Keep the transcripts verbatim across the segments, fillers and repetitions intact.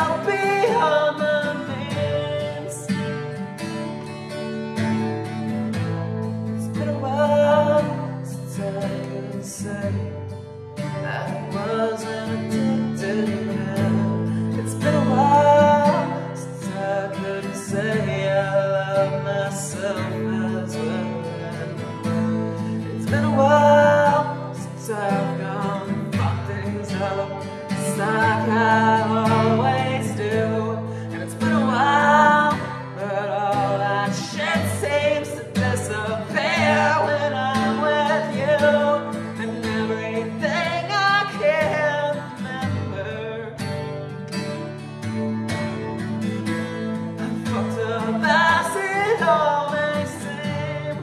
out beyond my means. It's been a while since I could say that I wasn't addicted again. It's been a while since I could say I love myself as well. It's been a while since I've gone fuck things up, it's like I always do. And it's been a while, but all that shit seems to disappear when I'm with you. And everything I can remember, I'm fucked up as it all may seem.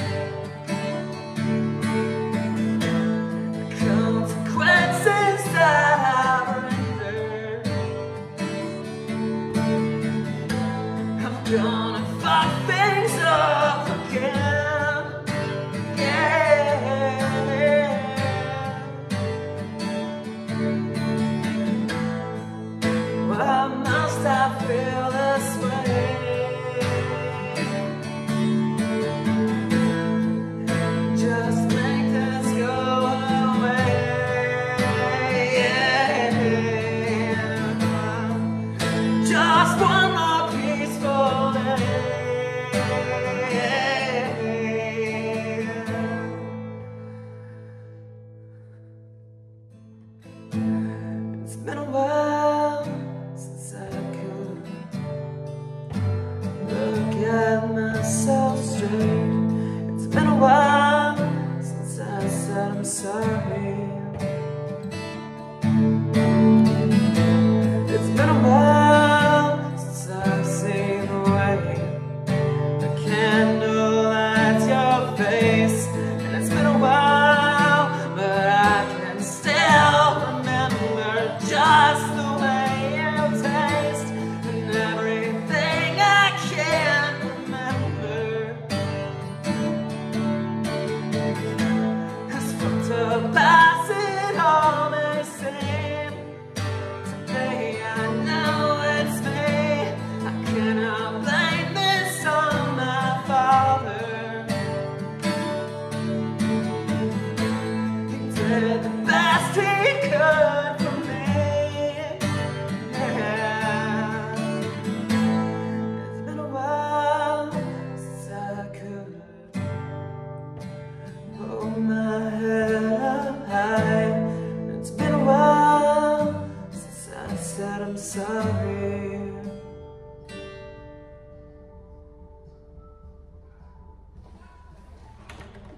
The consequences that I've rendered, I'm gonna fuck things up again. Yeah. Why must I feel this way? Just make this go away. Yeah. Just one more peaceful day. It's been a while since I could look at myself straight. It's been a while since I said I'm sorry. It's been a while since I've seen the way the candle lights your face. And it's been a while, but I can still remember just the way you taste. And everything I can remember has fucked up as it all may seem. Today I know it's me. I cannot blame this on my father. He did the best he could for me. Yeah. It's been a while since I could hold my head up high. It's been a while since I said I'm sorry.